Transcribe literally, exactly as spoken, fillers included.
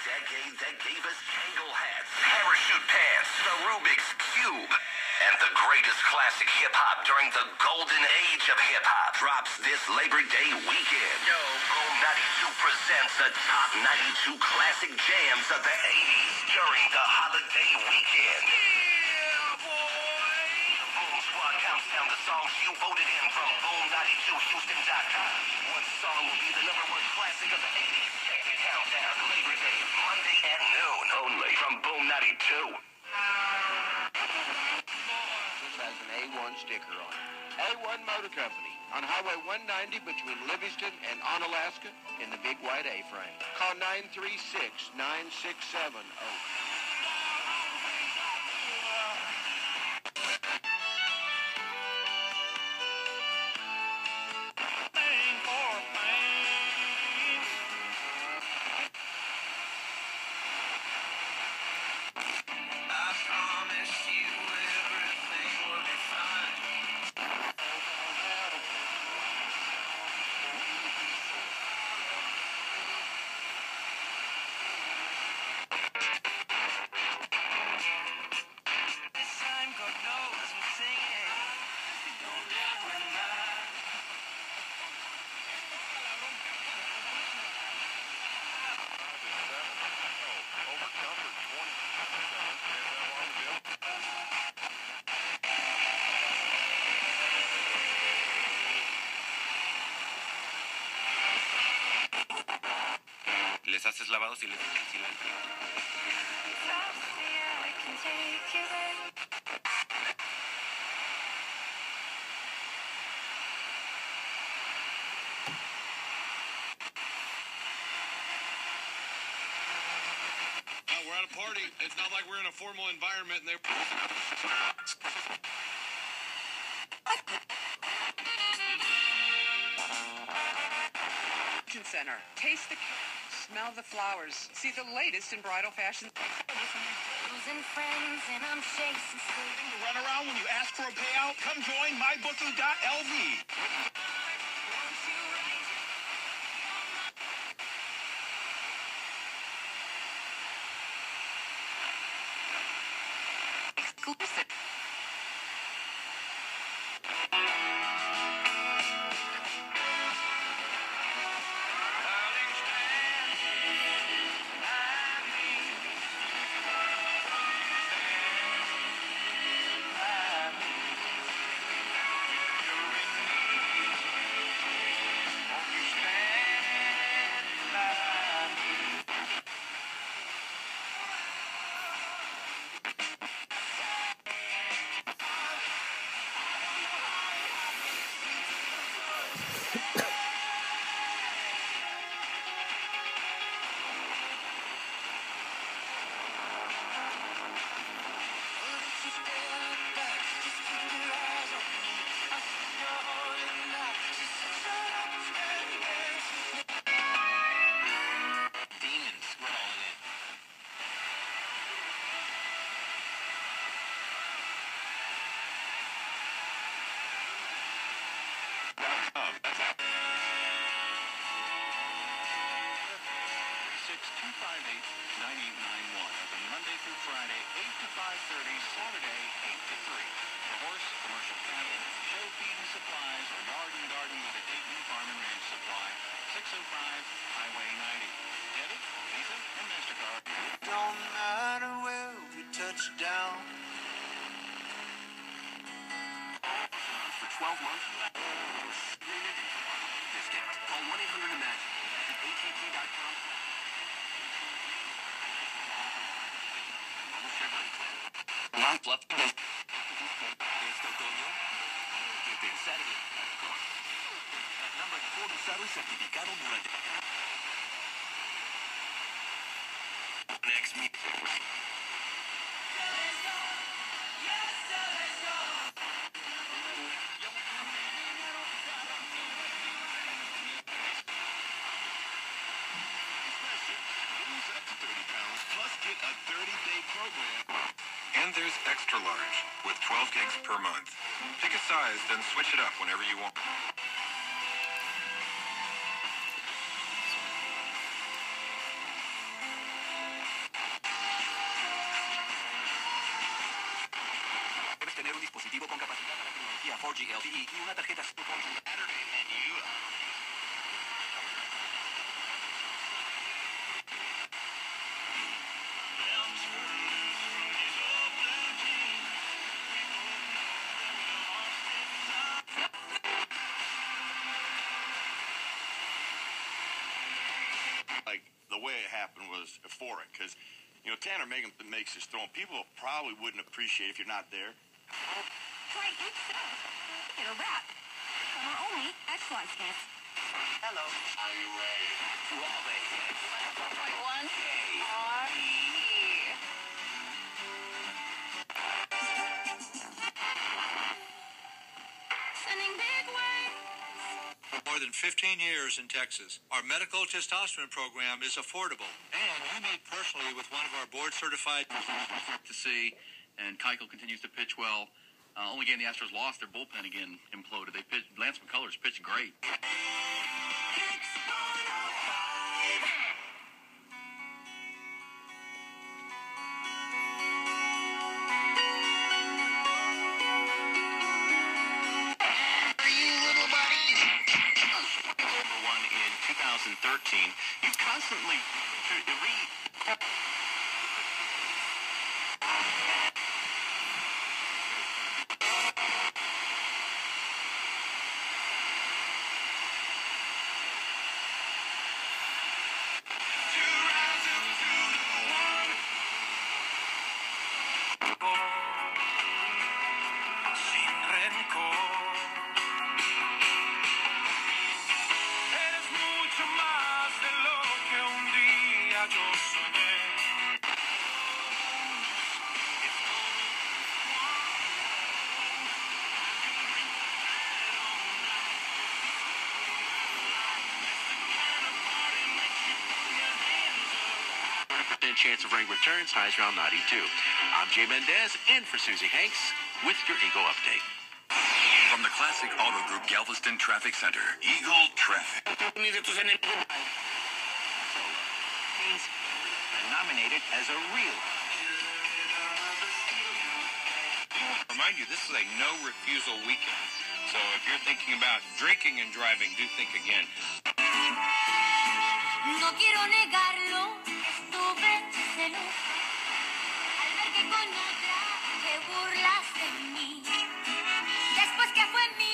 decade that gave us Kangol hats, parachute pants, the Rubik's Cube, and the greatest classic hip-hop during the golden age of hip-hop drops this Labor Day weekend. Yo, Boom ninety-two presents the top ninety-two classic jams of the eighties during the holiday weekend. Yeah, boy! The Boom Squad counts down the songs you voted in from boom ninety-two houston dot com. What song will be the number one classic of the eighties? Check the countdown. Labor Day, Monday at noon, only from Boom ninety-two. Has an A one sticker on it. A one Motor Company on Highway one ninety between Livingston and Onalaska in the big white A-frame. Call nine three six, nine six seven, oh. Les haces lavados y les silencio. We're at a party. It's not like we're in a formal environment and they're... Center. Taste the... Smell the flowers. See the latest in bridal fashion. Losing friends and I'm chasing sleep. Run around when you ask for a payout? Come join my bookie dot L V. Exclusive. two five eight, nine eight nine one. Open Monday through Friday, eight to five thirty, Saturday, eight to three. For horse, commercial cattle, show feed and supplies, or yard and garden with a Dayton Farm and Ranch Supply, six oh five Highway ninety. Debit, Visa, and MasterCard. Don't matter where we touch down. For twelve months, discount. Call one eight hundred imagine at A T T dot com. Más fluff. Number forty-seven certificado durante. Next meet. And there's extra large with twelve gigs per month. Pick a size, then switch it up whenever you want. emoji L T E y una tarjeta Saturday menu. Like, the way it happened was euphoric, because, you know, Tanner Megan makes his throw, and people probably wouldn't appreciate it if you're not there. Try each cell. Get a wrap. From our only X Lufkin. Hello. Are you ready? four point one R E. Sending big waves. For more than fifteen years in Texas, our medical testosterone program is affordable. And you meet personally with one of our board-certified to see, and Keuchel continues to pitch well. Uh, only game the Astros lost, their bullpen again imploded. They pitched, Lance McCullers pitched great. Number one in two thousand thirteen. You constantly re- Sin rencor. Eres mucho más de lo que un día yo soñé. Chance of rain returns, highs around ninety-two. I'm Jay Mendez, in for Susie Hanks with your Eagle update. From the Classic Auto Group Galveston Traffic Center, Eagle Traffic. Means nominated as a real. Remind you, this is a no-refusal weekend. So if you're thinking about drinking and driving, do think again. No quiero negarlo. Estuve celosa al ver que con otra te burlas de mí. Después que fue mi